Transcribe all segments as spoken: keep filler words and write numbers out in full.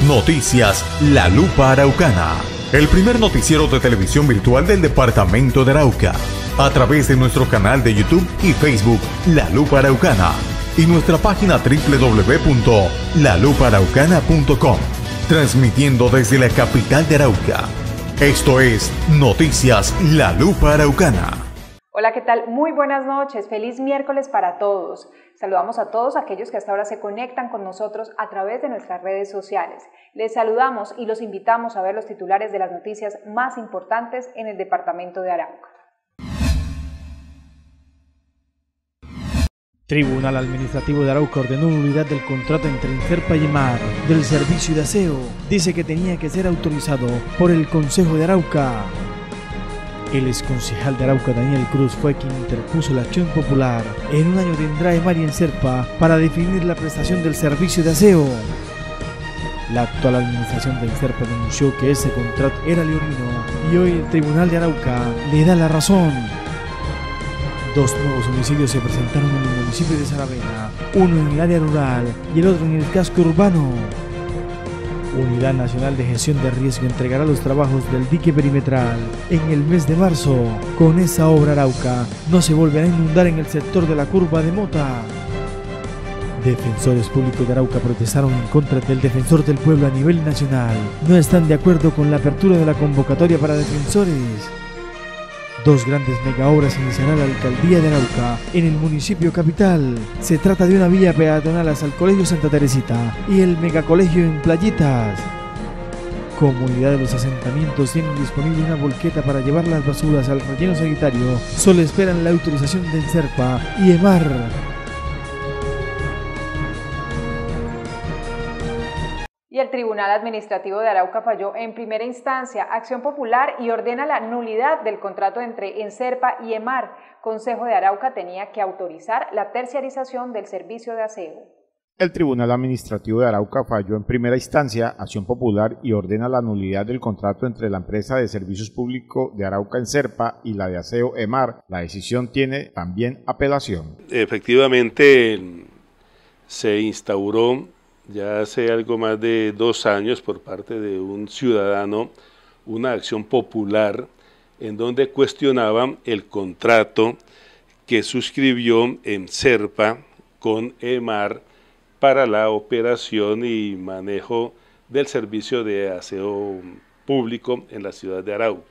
Noticias La Lupa Araucana, el primer noticiero de televisión virtual del departamento de Arauca, a través de nuestro canal de YouTube y Facebook La Lupa Araucana y nuestra página doble u doble u doble u punto la lupa araucana punto com, transmitiendo desde la capital de Arauca. Esto es Noticias La Lupa Araucana. Hola, ¿qué tal? Muy buenas noches, feliz miércoles para todos. Saludamos a todos aquellos que hasta ahora se conectan con nosotros a través de nuestras redes sociales. Les saludamos y los invitamos a ver los titulares de las noticias más importantes en el departamento de Arauca. Tribunal Administrativo de Arauca ordenó nulidad del contrato entre Inserpa y EMAR del servicio de aseo. Dice que tenía que ser autorizado por el Consejo de Arauca. El exconcejal de Arauca, Daniel Cruz, fue quien interpuso la acción popular. En un año tendrá EMAR y Inserpa para definir la prestación del servicio de aseo. La actual administración de Inserpa denunció que ese contrato era leonino y hoy el Tribunal de Arauca le da la razón. Dos nuevos homicidios se presentaron en el municipio de Saravena, uno en el área rural y el otro en el casco urbano. Unidad Nacional de Gestión de Riesgo entregará los trabajos del dique perimetral en el mes de marzo. Con esa obra Arauca no se volverá a inundar en el sector de la curva de Mota. Defensores públicos de Arauca protestaron en contra del defensor del pueblo a nivel nacional. No están de acuerdo con la apertura de la convocatoria para defensores. Dos grandes megaobras iniciará la alcaldía de Arauca en el municipio capital. Se trata de una vía peatonal hasta el Colegio Santa Teresita y el megacolegio en Playitas. Comunidad de los asentamientos tienen disponible una volqueta para llevar las basuras al relleno sanitario. Solo esperan la autorización del Inserpa y EMAR. Y el Tribunal Administrativo de Arauca falló en primera instancia acción popular y ordena la nulidad del contrato entre Inserpa y EMAR. Consejo de Arauca tenía que autorizar la terciarización del servicio de aseo. El Tribunal Administrativo de Arauca falló en primera instancia acción popular y ordena la nulidad del contrato entre la empresa de servicios públicos de Arauca Inserpa y la de aseo EMAR. La decisión tiene también apelación. Efectivamente, se instauró ya hace algo más de dos años por parte de un ciudadano una acción popular en donde cuestionaban el contrato que suscribió Inserpa con EMAR para la operación y manejo del servicio de aseo público en la ciudad de Arauca.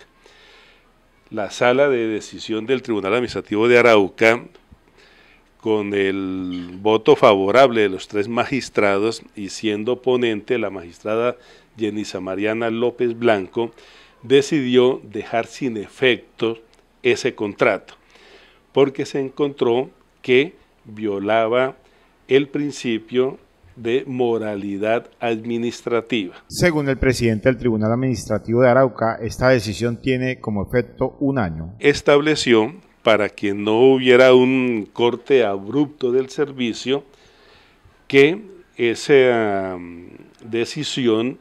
La sala de decisión del Tribunal Administrativo de Arauca, con el voto favorable de los tres magistrados y siendo ponente la magistrada Yenisa Mariana López Blanco, decidió dejar sin efecto ese contrato, porque se encontró que violaba el principio de moralidad administrativa. Según el presidente del Tribunal Administrativo de Arauca, esta decisión tiene como efecto un año. Estableció, para que no hubiera un corte abrupto del servicio, que esa um, decisión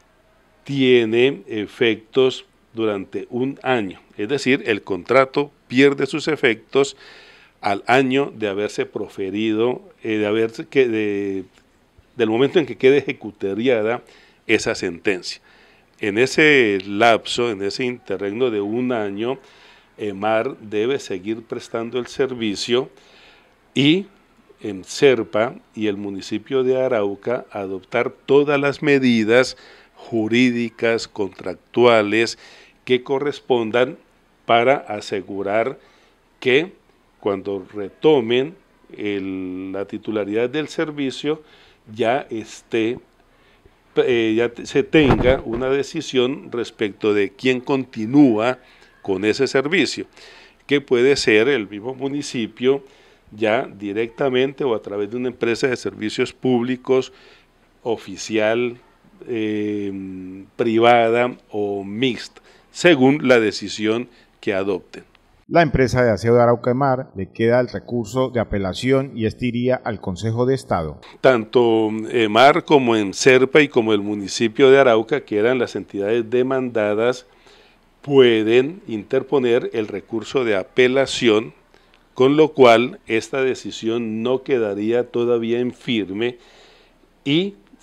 tiene efectos durante un año, es decir, el contrato pierde sus efectos al año de haberse proferido, eh, de haberse que, de, del momento en que quede ejecutoriada esa sentencia. En ese lapso, en ese interregno de un año, EMAR debe seguir prestando el servicio y Inserpa y el municipio de Arauca adoptar todas las medidas jurídicas, contractuales que correspondan para asegurar que cuando retomen el, la titularidad del servicio ya esté eh, ya se tenga una decisión respecto de quién continúa con ese servicio, que puede ser el mismo municipio ya directamente o a través de una empresa de servicios públicos oficial, eh, privada o mixta, según la decisión que adopten. La empresa de aseo de Arauca EMAR le queda el recurso de apelación y este iría al Consejo de Estado. Tanto EMAR como Inserpa y como el municipio de Arauca, que eran las entidades demandadas, pueden interponer el recurso de apelación, con lo cual esta decisión no quedaría todavía en firme y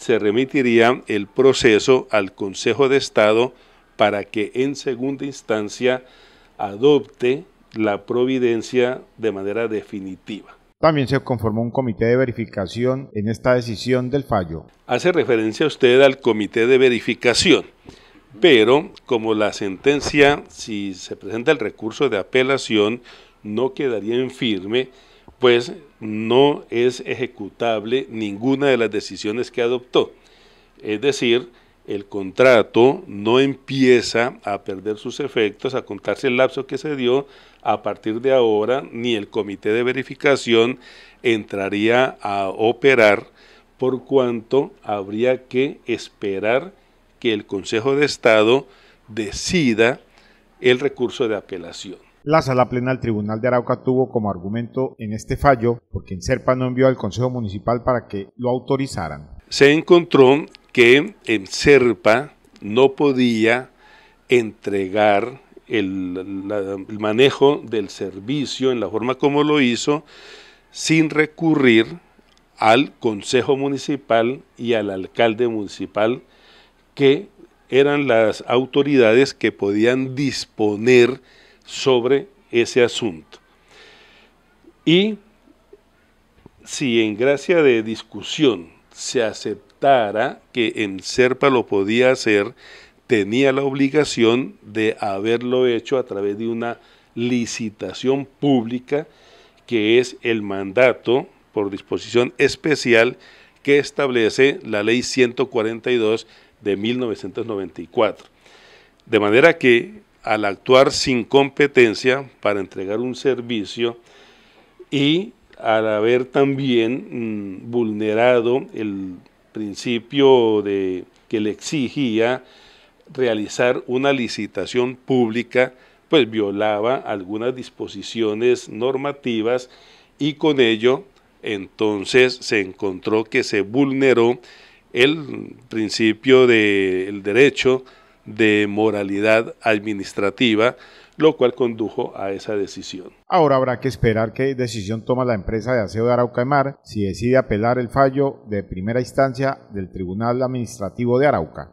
se remitiría el proceso al Consejo de Estado para que en segunda instancia adopte la providencia de manera definitiva. También se conformó un comité de verificación en esta decisión del fallo. Hace referencia usted al comité de verificación, pero como la sentencia, si se presenta el recurso de apelación, no quedaría en firme, pues no es ejecutable ninguna de las decisiones que adoptó. Es decir, el contrato no empieza a perder sus efectos a contarse el lapso que se dio a partir de ahora, ni el comité de verificación entraría a operar, por cuanto habría que esperar que el Consejo de Estado decida el recurso de apelación. La Sala Plena del Tribunal de Arauca tuvo como argumento en este fallo porque Enserpa no envió al Consejo Municipal para que lo autorizaran. Se encontró que Enserpa no podía entregar el, la, el manejo del servicio en la forma como lo hizo sin recurrir al Consejo Municipal y al alcalde municipal, que eran las autoridades que podían disponer sobre ese asunto. Y si en gracia de discusión se aceptara que Enserpa lo podía hacer, tenía la obligación de haberlo hecho a través de una licitación pública, que es el mandato por disposición especial que establece la ley ciento cuarenta y dos de mil novecientos noventa y cuatro. De manera que al actuar sin competencia para entregar un servicio y al haber también mmm, vulnerado el principio de que le exigía realizar una licitación pública, pues violaba algunas disposiciones normativas, y con ello entonces se encontró que se vulneró el principio del derecho de moralidad administrativa, lo cual condujo a esa decisión. Ahora habrá que esperar qué decisión toma la empresa de aseo de Arauca EMAR si decide apelar el fallo de primera instancia del Tribunal Administrativo de Arauca.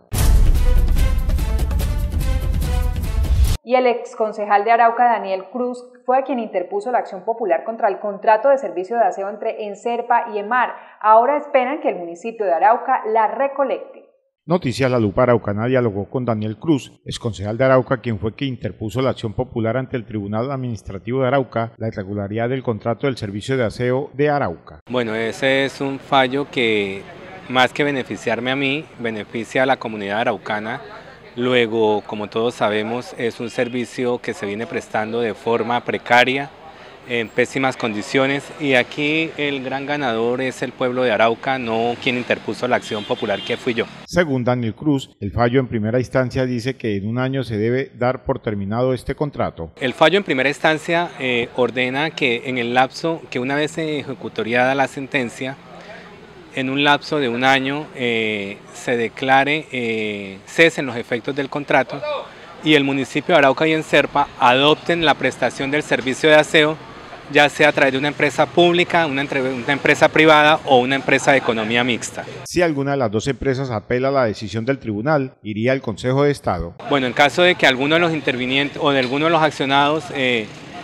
Y el exconcejal de Arauca, Daniel Cruz, fue quien interpuso la acción popular contra el contrato de servicio de aseo entre Enserpa y EMAR. Ahora esperan que el municipio de Arauca la recolecte. Noticias La Lupa Araucana dialogó con Daniel Cruz, exconcejal de Arauca, quien fue quien interpuso la acción popular ante el Tribunal Administrativo de Arauca, la irregularidad del contrato del servicio de aseo de Arauca. Bueno, ese es un fallo que, más que beneficiarme a mí, beneficia a la comunidad araucana. Luego, como todos sabemos, es un servicio que se viene prestando de forma precaria, en pésimas condiciones, y aquí el gran ganador es el pueblo de Arauca, no quien interpuso la acción popular, que fui yo. Según Daniel Cruz, el fallo en primera instancia dice que en un año se debe dar por terminado este contrato. El fallo en primera instancia eh, ordena que en el lapso, que una vez ejecutoriada la sentencia, en un lapso de un año eh, se declare, eh, cesen los efectos del contrato y el municipio de Arauca y Enserpa adopten la prestación del servicio de aseo, ya sea a través de una empresa pública, una, una empresa privada o una empresa de economía mixta. Si alguna de las dos empresas apela a la decisión del tribunal, iría al Consejo de Estado. Bueno, en caso de que alguno de los intervinientes o de alguno de los accionados eh,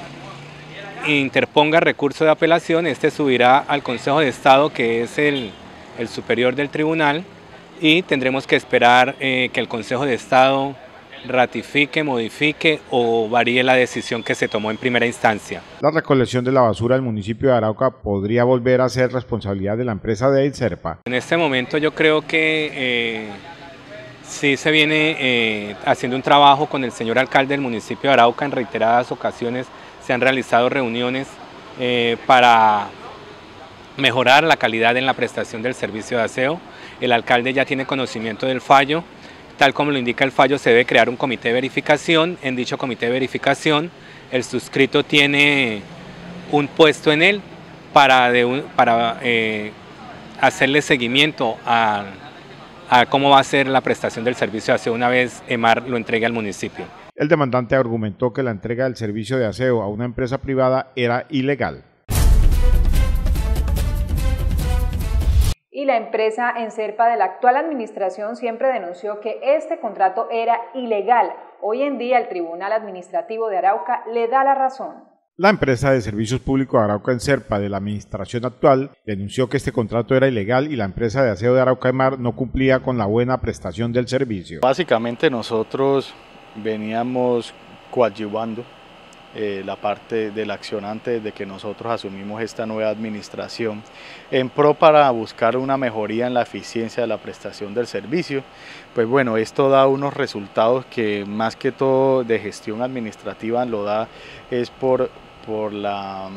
interponga recurso de apelación, este subirá al Consejo de Estado, que es el, el superior del tribunal, y tendremos que esperar eh, que el Consejo de Estado ratifique, modifique o varíe la decisión que se tomó en primera instancia. La recolección de la basura del municipio de Arauca podría volver a ser responsabilidad de la empresa de Enserpa. En este momento yo creo que eh, sí se viene eh, haciendo un trabajo con el señor alcalde del municipio de Arauca. En reiteradas ocasiones se han realizado reuniones eh, para mejorar la calidad en la prestación del servicio de aseo. El alcalde ya tiene conocimiento del fallo. Tal como lo indica el fallo, se debe crear un comité de verificación. En dicho comité de verificación, el suscrito tiene un puesto en él para, de un, para eh, hacerle seguimiento a, a cómo va a ser la prestación del servicio de aseo una vez EMAR lo entregue al municipio. El demandante argumentó que la entrega del servicio de aseo a una empresa privada era ilegal. Y la empresa Enserpa de la actual administración siempre denunció que este contrato era ilegal. Hoy en día el Tribunal Administrativo de Arauca le da la razón. La empresa de servicios públicos de Arauca Enserpa de la administración actual denunció que este contrato era ilegal y la empresa de aseo de Arauca Emar no cumplía con la buena prestación del servicio. Básicamente nosotros veníamos coadyuvando eh, la parte del accionante desde que nosotros asumimos esta nueva administración en pro para buscar una mejoría en la eficiencia de la prestación del servicio. Pues bueno, esto da unos resultados que más que todo de gestión administrativa lo da es por por la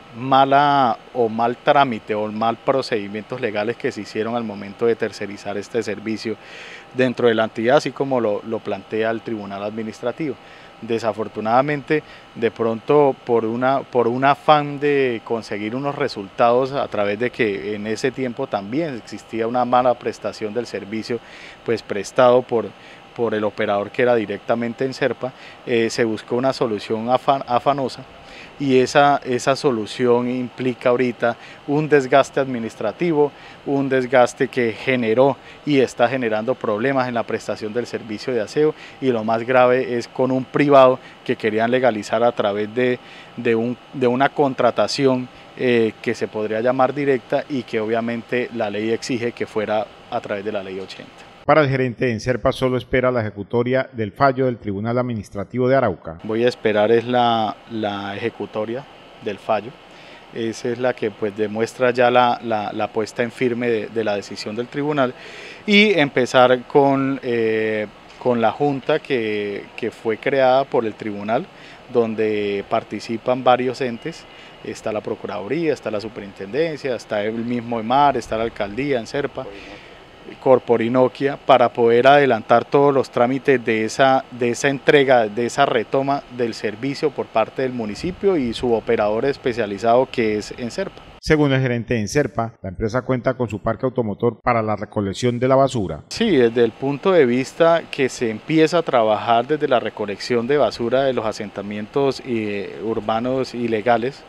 mala o mal trámite o mal procedimientos legales que se hicieron al momento de tercerizar este servicio dentro de la entidad, así como lo, lo plantea el Tribunal Administrativo. Desafortunadamente, de pronto por, una, por un afán de conseguir unos resultados a través de que en ese tiempo también existía una mala prestación del servicio pues prestado por, por el operador que era directamente Enserpa, eh, se buscó una solución afan, afanosa. Y esa, esa solución implica ahorita un desgaste administrativo, un desgaste que generó y está generando problemas en la prestación del servicio de aseo, y lo más grave es con un privado que querían legalizar a través de, de, un, de una contratación eh, que se podría llamar directa y que obviamente la ley exige que fuera a través de la ley ochenta. Para el gerente de Enserpa solo espera la ejecutoria del fallo del Tribunal Administrativo de Arauca. Voy a esperar es la, la ejecutoria del fallo. Esa es la que pues demuestra ya la, la, la puesta en firme de, de la decisión del tribunal, y empezar con, eh, con la junta que, que fue creada por el tribunal, donde participan varios entes. Está la Procuraduría, está la Superintendencia, está el mismo EMAR, está la Alcaldía, Enserpa, Corporinoquia, para poder adelantar todos los trámites de esa, de esa entrega, de esa retoma del servicio por parte del municipio y su operador especializado que es Enserpa. Según el gerente de Enserpa, la empresa cuenta con su parque automotor para la recolección de la basura. Sí, desde el punto de vista que se empieza a trabajar desde la recolección de basura de los asentamientos eh, urbanos ilegales.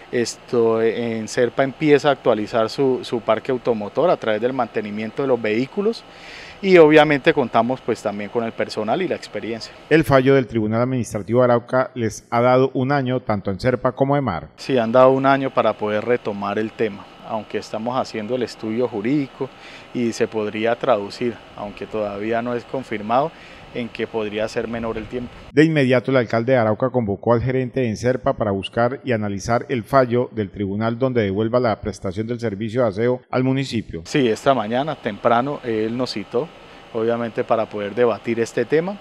Esto, Enserpa empieza a actualizar su, su parque automotor a través del mantenimiento de los vehículos, y obviamente contamos pues también con el personal y la experiencia. El fallo del Tribunal Administrativo de Arauca les ha dado un año tanto a Enserpa como a EMAR. Sí, han dado un año para poder retomar el tema, aunque estamos haciendo el estudio jurídico y se podría traducir, aunque todavía no es confirmado, en que podría ser menor el tiempo. De inmediato el alcalde de Arauca convocó al gerente de Enserpa para buscar y analizar el fallo del tribunal donde devuelva la prestación del servicio de aseo al municipio. Sí, esta mañana temprano él nos citó, obviamente para poder debatir este tema.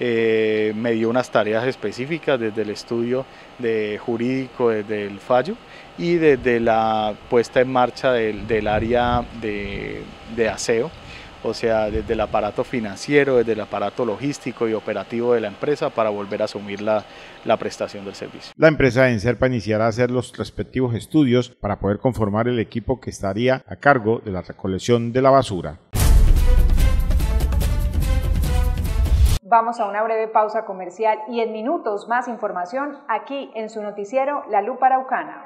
Eh, me dio unas tareas específicas desde el estudio de jurídico, desde el fallo y desde la puesta en marcha del, del área de, de aseo. O sea, desde el aparato financiero, desde el aparato logístico y operativo de la empresa para volver a asumir la, la prestación del servicio. La empresa de Enserpa iniciará a hacer los respectivos estudios para poder conformar el equipo que estaría a cargo de la recolección de la basura. Vamos a una breve pausa comercial y en minutos más información aquí en su noticiero La Lupa Araucana.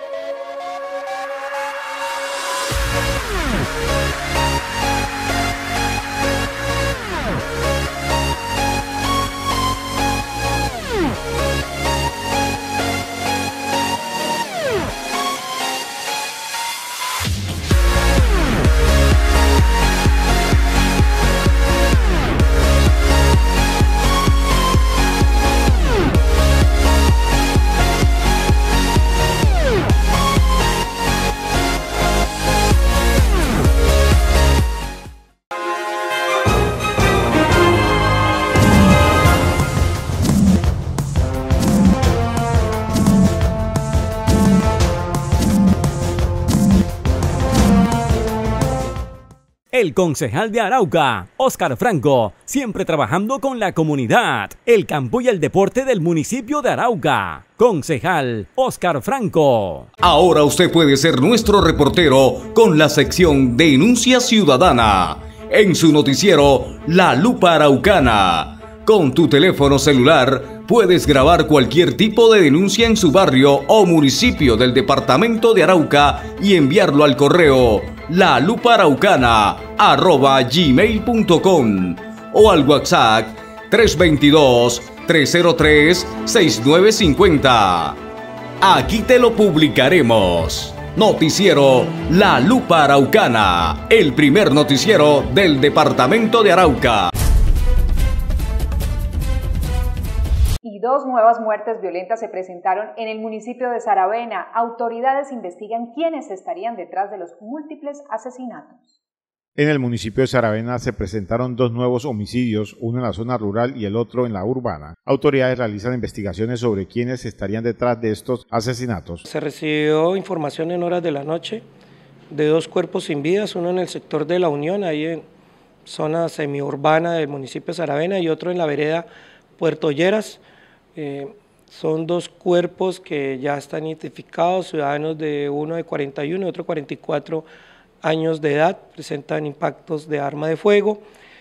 El concejal de Arauca, Óscar Franco, siempre trabajando con la comunidad, el campo y el deporte del municipio de Arauca. Concejal Óscar Franco. Ahora usted puede ser nuestro reportero con la sección Denuncia Ciudadana en su noticiero La Lupa Araucana. Con tu teléfono celular puedes grabar cualquier tipo de denuncia en su barrio o municipio del departamento de Arauca y enviarlo al correo la lupa araucana arroba gmail punto com o al WhatsApp tres dos dos, tres cero tres, seis nueve cinco cero. Aquí te lo publicaremos. Noticiero La Lupa Araucana, el primer noticiero del departamento de Arauca. Y dos nuevas muertes violentas se presentaron en el municipio de Saravena. Autoridades investigan quiénes estarían detrás de los múltiples asesinatos. En el municipio de Saravena se presentaron dos nuevos homicidios, uno en la zona rural y el otro en la urbana. Autoridades realizan investigaciones sobre quiénes estarían detrás de estos asesinatos. Se recibió información en horas de la noche de dos cuerpos sin vidas, uno en el sector de La Unión, ahí en zona semiurbana del municipio de Saravena, y otro en la vereda Puerto Lleras. Eh, son dos cuerpos que ya están identificados, ciudadanos de uno de cuarenta y uno y otro cuarenta y cuatro años de edad, presentan impactos de arma de fuego,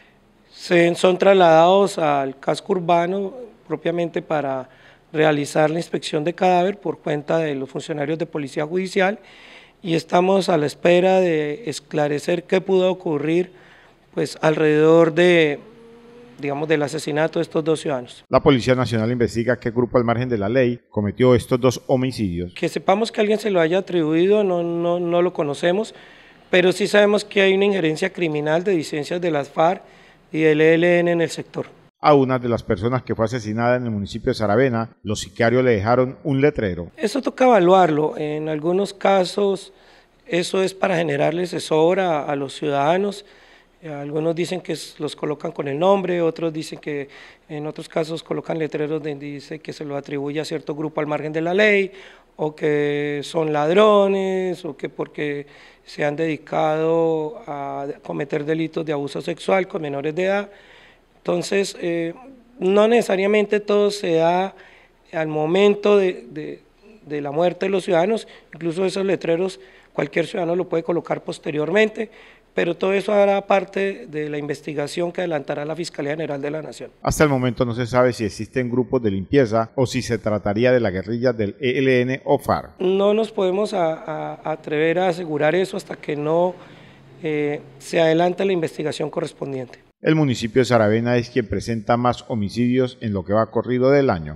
se, son trasladados al casco urbano propiamente para realizar la inspección de cadáver por cuenta de los funcionarios de policía judicial, y estamos a la espera de esclarecer qué pudo ocurrir pues alrededor de, digamos, del asesinato de estos dos ciudadanos. La Policía Nacional investiga qué grupo al margen de la ley cometió estos dos homicidios. Que sepamos que alguien se lo haya atribuido, no, no, no lo conocemos, pero sí sabemos que hay una injerencia criminal de disidencias de las FARC y del E L N en el sector. A una de las personas que fue asesinada en el municipio de Saravena, los sicarios le dejaron un letrero. Eso toca evaluarlo. En algunos casos eso es para generarle zozobra a, a los ciudadanos. Algunos dicen que los colocan con el nombre, otros dicen que en otros casos colocan letreros donde dice que se lo atribuye a cierto grupo al margen de la ley, o que son ladrones, o que porque se han dedicado a cometer delitos de abuso sexual con menores de edad. Entonces, eh, no necesariamente todo se da al momento de, de, de la muerte de los ciudadanos, incluso esos letreros cualquier ciudadano lo puede colocar posteriormente, pero todo eso hará parte de la investigación que adelantará la Fiscalía General de la Nación. Hasta el momento no se sabe si existen grupos de limpieza o si se trataría de la guerrilla del E L N o FARC. No nos podemos a, a, atrever a asegurar eso hasta que no eh, se adelante la investigación correspondiente. El municipio de Saravena es quien presenta más homicidios en lo que va corrido del año.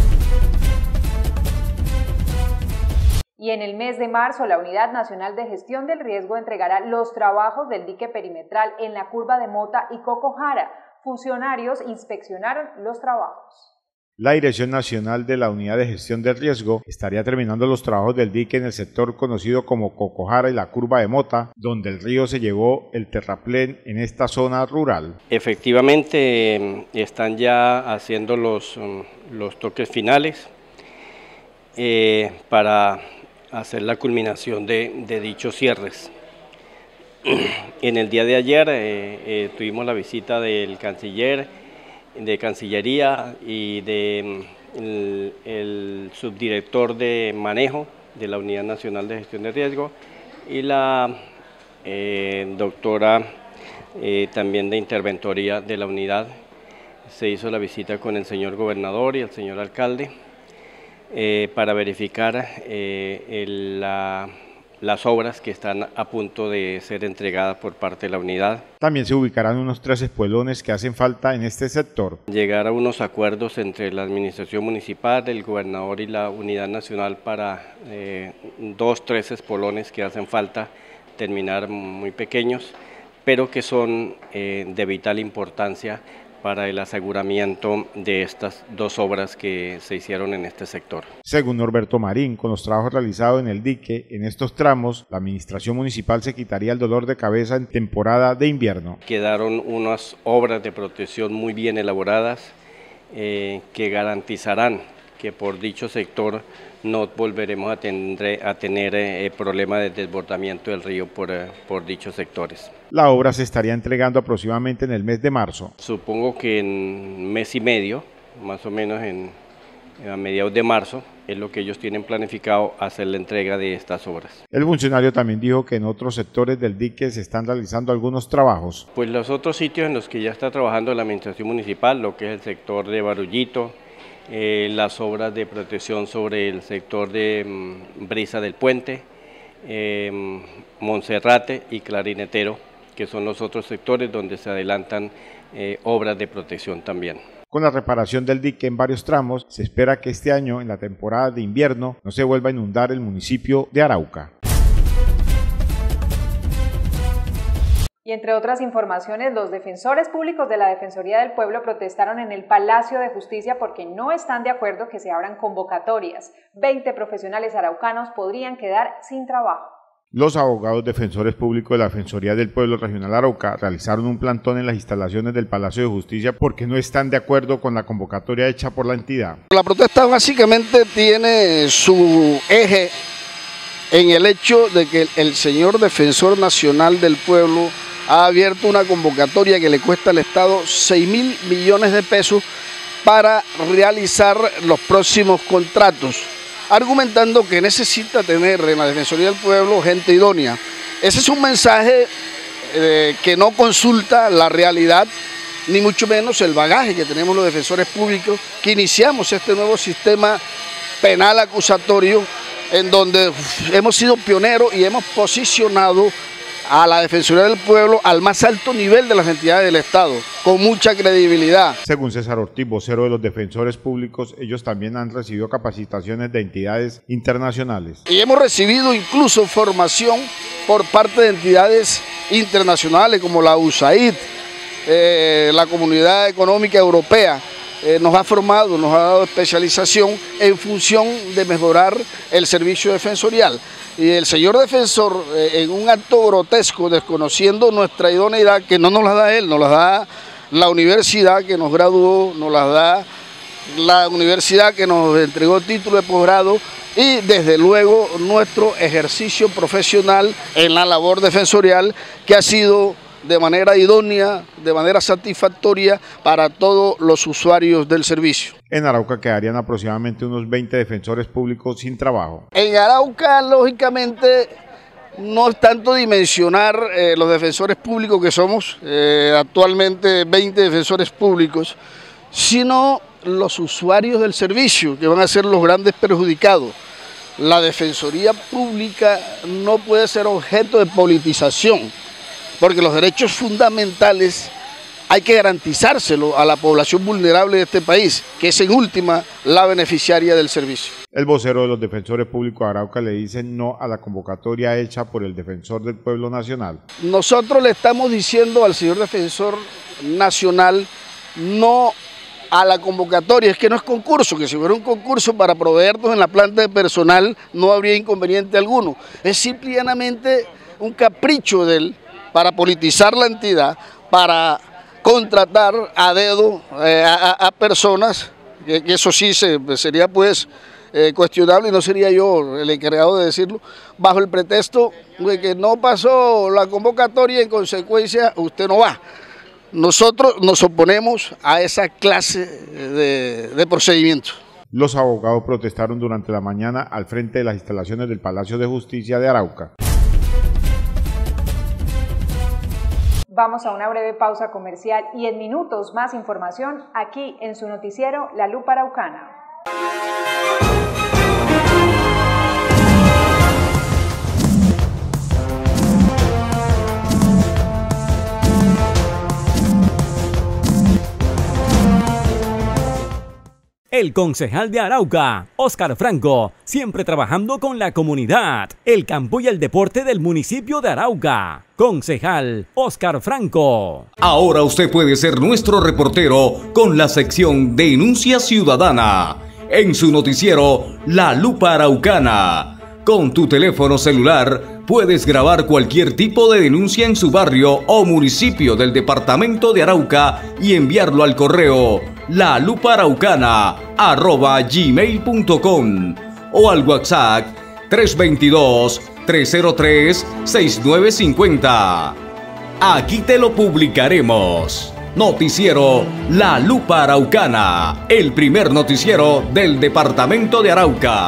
Y en el mes de marzo, la Unidad Nacional de Gestión del Riesgo entregará los trabajos del dique perimetral en la curva de Mota y Cocojara. Funcionarios inspeccionaron los trabajos. La Dirección Nacional de la Unidad de Gestión del Riesgo estaría terminando los trabajos del dique en el sector conocido como Cocojara y la curva de Mota, donde el río se llevó el terraplén en esta zona rural. Efectivamente, están ya haciendo los, los toques finales eh, para hacer la culminación de, de dichos cierres. En el día de ayer eh, eh, tuvimos la visita del canciller, de Cancillería y de el, el subdirector de manejo de la Unidad Nacional de Gestión de Riesgo y la eh, doctora eh, también de interventoría de la unidad. Se hizo la visita con el señor gobernador y el señor alcalde Eh, para verificar eh, el, la, las obras que están a punto de ser entregadas por parte de la unidad. También se ubicarán unos tres espuelones que hacen falta en este sector. Llegar a unos acuerdos entre la administración municipal, el gobernador y la unidad nacional para eh, dos, tres espolones que hacen falta, terminar muy pequeños, pero que son eh, de vital importancia para el aseguramiento de estas dos obras que se hicieron en este sector. Según Norberto Marín, con los trabajos realizados en el dique en estos tramos, la administración municipal se quitaría el dolor de cabeza en temporada de invierno. Quedaron unas obras de protección muy bien elaboradas eh, que garantizarán que por dicho sector no volveremos a tener, a tener eh, problema de desbordamiento del río por, eh, por dichos sectores. La obra se estaría entregando aproximadamente en el mes de marzo. Supongo que en un mes y medio, más o menos en, a mediados de marzo, es lo que ellos tienen planificado hacer la entrega de estas obras. El funcionario también dijo que en otros sectores del dique se están realizando algunos trabajos. Pues los otros sitios en los que ya está trabajando la administración municipal, lo que es el sector de Barullito, Eh, las obras de protección sobre el sector de mm, Brisa del Puente, eh, Monserrate y Clarinetero, que son los otros sectores donde se adelantan eh, obras de protección también. Con la reparación del dique en varios tramos, se espera que este año, en la temporada de invierno, no se vuelva a inundar el municipio de Arauca. Y entre otras informaciones, los defensores públicos de la Defensoría del Pueblo protestaron en el Palacio de Justicia porque no están de acuerdo que se abran convocatorias. veinte profesionales araucanos podrían quedar sin trabajo. Los abogados defensores públicos de la Defensoría del Pueblo Regional Arauca realizaron un plantón en las instalaciones del Palacio de Justicia porque no están de acuerdo con la convocatoria hecha por la entidad. La protesta básicamente tiene su eje en el hecho de que el señor Defensor Nacional del Pueblo ha abierto una convocatoria que le cuesta al Estado seis mil millones de pesos para realizar los próximos contratos, argumentando que necesita tener en la Defensoría del Pueblo gente idónea. Ese es un mensaje eh, que no consulta la realidad, ni mucho menos el bagaje que tenemos los defensores públicos, que iniciamos este nuevo sistema penal acusatorio, en donde hemos sido pioneros y hemos posicionado a la Defensoría del Pueblo al más alto nivel de las entidades del Estado, con mucha credibilidad. Según César Ortiz, vocero de los defensores públicos, ellos también han recibido capacitaciones de entidades internacionales. Y hemos recibido incluso formación por parte de entidades internacionales como la U S A I D, eh, la Comunidad Económica Europea. Eh, nos ha formado, nos ha dado especialización en función de mejorar el servicio defensorial. Y el señor defensor, eh, en un acto grotesco, desconociendo nuestra idoneidad, que no nos la da él, nos la da la universidad que nos graduó, nos la da la universidad que nos entregó el título de posgrado y desde luego nuestro ejercicio profesional en la labor defensorial, que ha sido de manera idónea, de manera satisfactoria para todos los usuarios del servicio. En Arauca quedarían aproximadamente unos veinte defensores públicos sin trabajo. En Arauca, lógicamente, no es tanto dimensionar eh, los defensores públicos que somos, eh, actualmente veinte defensores públicos, sino los usuarios del servicio, que van a ser los grandes perjudicados. La defensoría pública no puede ser objeto de politización, porque los derechos fundamentales hay que garantizárselo a la población vulnerable de este país, que es en última la beneficiaria del servicio. El vocero de los defensores públicos de Arauca le dice no a la convocatoria hecha por el Defensor del Pueblo Nacional. Nosotros le estamos diciendo al señor Defensor Nacional no a la convocatoria, es que no es concurso, que si fuera un concurso para proveernos en la planta de personal no habría inconveniente alguno. Es simplemente un capricho de él para politizar la entidad, para contratar a dedo eh, a, a personas, que, que eso sí se, sería pues eh, cuestionable y no sería yo el encargado de decirlo, bajo el pretexto de que no pasó la convocatoria y en consecuencia usted no va. Nosotros nos oponemos a esa clase de, de procedimientos. Los abogados protestaron durante la mañana al frente de las instalaciones del Palacio de Justicia de Arauca. Vamos a una breve pausa comercial y en minutos más información aquí en su noticiero La Lupa Araucana. El concejal de Arauca, Óscar Franco, siempre trabajando con la comunidad, el campo y el deporte del municipio de Arauca. Concejal Óscar Franco. Ahora usted puede ser nuestro reportero con la sección Denuncia Ciudadana en su noticiero La Lupa Araucana. Con tu teléfono celular puedes grabar cualquier tipo de denuncia en su barrio o municipio del departamento de Arauca y enviarlo al correo lalupaaraucana arroba gmail punto com o al WhatsApp tres dos dos, tres cero tres, seis nueve cinco cero. Aquí te lo publicaremos. Noticiero La Lupa Araucana, el primer noticiero del departamento de Arauca.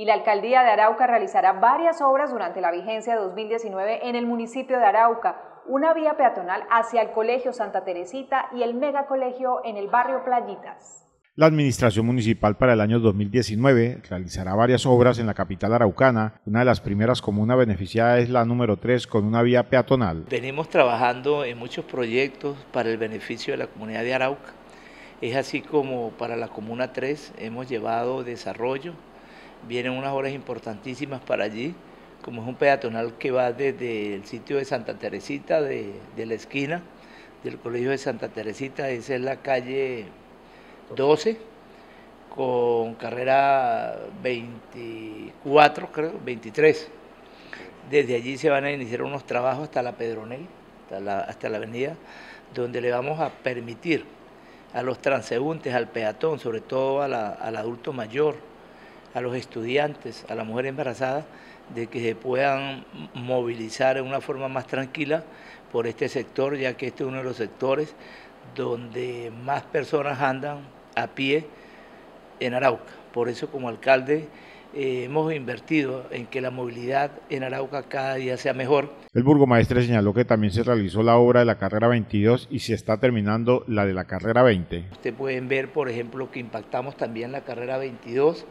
la Alcaldía de Arauca realizará varias obras durante la vigencia dos mil diecinueve en el municipio de Arauca, una vía peatonal hacia el Colegio Santa Teresita y el megacolegio en el barrio Playitas. La Administración Municipal para el año dos mil diecinueve realizará varias obras en la capital araucana. Una de las primeras comunas beneficiadas es la número tres con una vía peatonal. Venimos trabajando en muchos proyectos para el beneficio de la comunidad de Arauca. Es así como para la comuna tres hemos llevado desarrollo. Vienen unas obras importantísimas para allí, como es un peatonal que va desde el sitio de Santa Teresita, de, de la esquina del Colegio de Santa Teresita, esa es la calle doce, con carrera veinticuatro, creo, veintitrés. Desde allí se van a iniciar unos trabajos hasta la Pedronel, hasta la, hasta la avenida, donde le vamos a permitir a los transeúntes, al peatón, sobre todo a la, al adulto mayor, a los estudiantes, a la mujer embarazada, de que se puedan movilizar en una forma más tranquila por este sector, ya que este es uno de los sectores donde más personas andan a pie en Arauca. Por eso, como alcalde, eh, hemos invertido en que la movilidad en Arauca cada día sea mejor. El burgomaestre señaló que también se realizó la obra de la carrera veintidós y se está terminando la de la carrera veinte. Ustedes pueden ver, por ejemplo, que impactamos también la carrera veintidós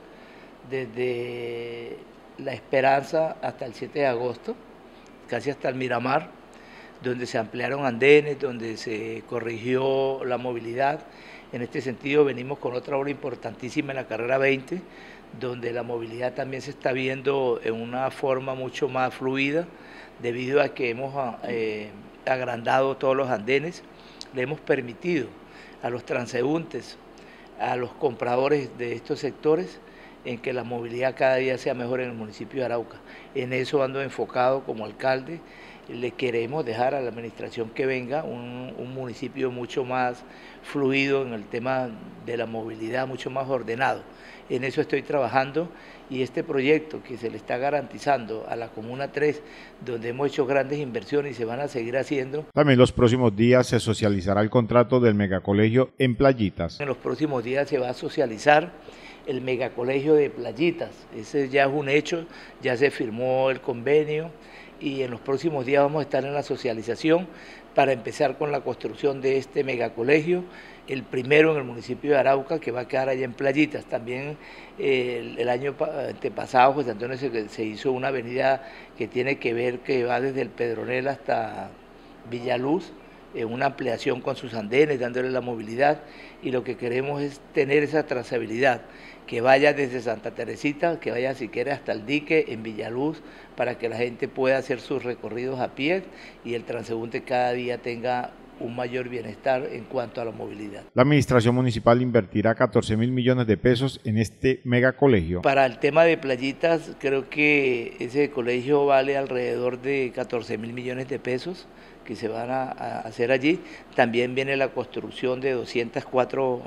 desde La Esperanza hasta el siete de agosto, casi hasta el Miramar, donde se ampliaron andenes, donde se corrigió la movilidad. En este sentido venimos con otra obra importantísima en la carrera veinte, donde la movilidad también se está viendo en una forma mucho más fluida, debido a que hemos eh, agrandado todos los andenes, le hemos permitido a los transeúntes, a los compradores de estos sectores, en que la movilidad cada día sea mejor en el municipio de Arauca. En eso ando enfocado como alcalde. Le queremos dejar a la administración que venga un, un municipio mucho más fluido en el tema de la movilidad, mucho más ordenado. En eso estoy trabajando y este proyecto que se le está garantizando a la Comuna tres, donde hemos hecho grandes inversiones y se van a seguir haciendo. También los próximos días se socializará el contrato del megacolegio en Playitas. En los próximos días se va a socializar el megacolegio de Playitas, ese ya es un hecho, ya se firmó el convenio y en los próximos días vamos a estar en la socialización para empezar con la construcción de este megacolegio, el primero en el municipio de Arauca, que va a quedar allá en Playitas. También eh, el, el año antepasado, José Antonio, se, se hizo una avenida que tiene que ver, que va desde el Pedronel hasta Villaluz, en una ampliación con sus andenes, dándole la movilidad, y lo que queremos es tener esa trazabilidad, que vaya desde Santa Teresita, que vaya si quiere hasta el dique en Villaluz, para que la gente pueda hacer sus recorridos a pie y el transeúnte cada día tenga un mayor bienestar en cuanto a la movilidad. La administración municipal invertirá catorce mil millones de pesos en este megacolegio. Para el tema de Playitas, creo que ese colegio vale alrededor de catorce mil millones de pesos que se van a, a hacer allí. También viene la construcción de doscientas cuatro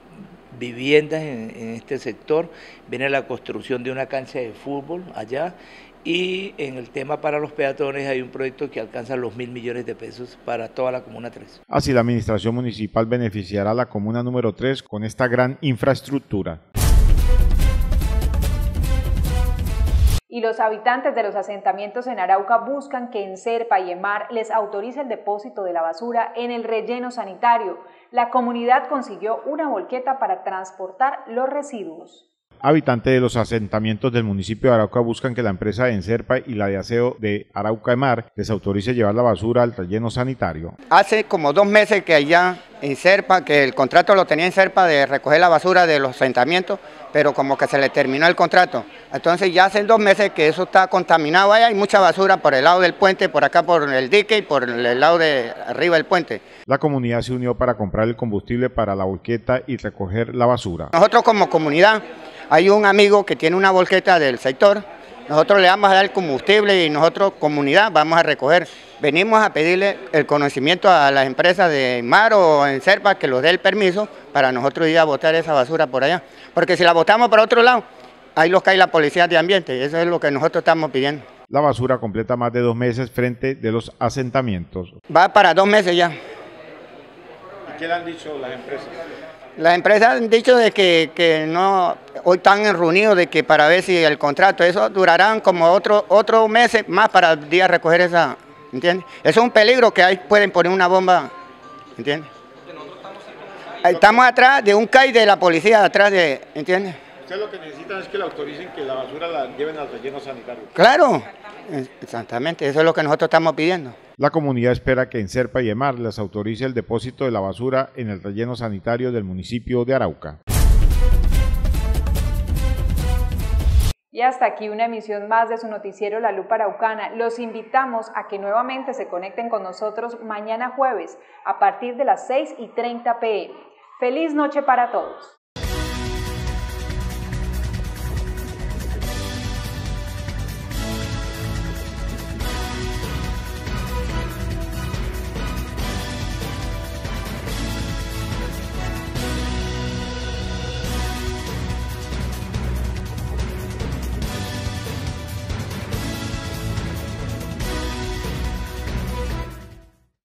viviendas en, en este sector, viene la construcción de una cancha de fútbol allá, y en el tema para los peatones hay un proyecto que alcanza los mil millones de pesos para toda la Comuna tres. Así, la administración municipal beneficiará a la Comuna número tres con esta gran infraestructura. Y los habitantes de los asentamientos en Arauca buscan que Enserpa y EMAR les autorice el depósito de la basura en el relleno sanitario. La comunidad consiguió una volqueta para transportar los residuos. Habitantes de los asentamientos del municipio de Arauca buscan que la empresa de Enserpa y la de aseo de Arauca EMAR les autorice llevar la basura al relleno sanitario. Hace como dos meses que allá Enserpa, que el contrato lo tenía Enserpa de recoger la basura de los asentamientos, pero como que se le terminó el contrato. Entonces ya hace dos meses que eso está contaminado, allá hay mucha basura por el lado del puente, por acá por el dique y por el lado de arriba del puente. La comunidad se unió para comprar el combustible para la volqueta y recoger la basura. Nosotros como comunidad, hay un amigo que tiene una volqueta del sector, nosotros le vamos a dar el combustible y nosotros, comunidad, vamos a recoger. Venimos a pedirle el conocimiento a las empresas de EMAR o Enserpa que nos dé el permiso para nosotros ir a botar esa basura por allá. Porque si la botamos para otro lado, ahí los cae la policía de ambiente, eso es lo que nosotros estamos pidiendo. La basura completa más de dos meses frente de los asentamientos. Va para dos meses ya. ¿Y qué le han dicho las empresas? Las empresas han dicho de que, que no, hoy están reunidos de que para ver si el contrato, eso durarán como otro, otro mes más para el día recoger esa, ¿entiendes? Eso es un peligro que ahí pueden poner una bomba, ¿entiendes? Estamos atrás de un C A I de la policía, atrás de, ¿entiendes? Ustedes lo que necesitan es que le autoricen que la basura la lleven al relleno sanitario. Claro, exactamente, eso es lo que nosotros estamos pidiendo. La comunidad espera que en Serpa y Emar les autorice el depósito de la basura en el relleno sanitario del municipio de Arauca. Y hasta aquí una emisión más de su noticiero La Lupa Araucana. Los invitamos a que nuevamente se conecten con nosotros mañana jueves a partir de las seis y treinta p m Feliz noche para todos.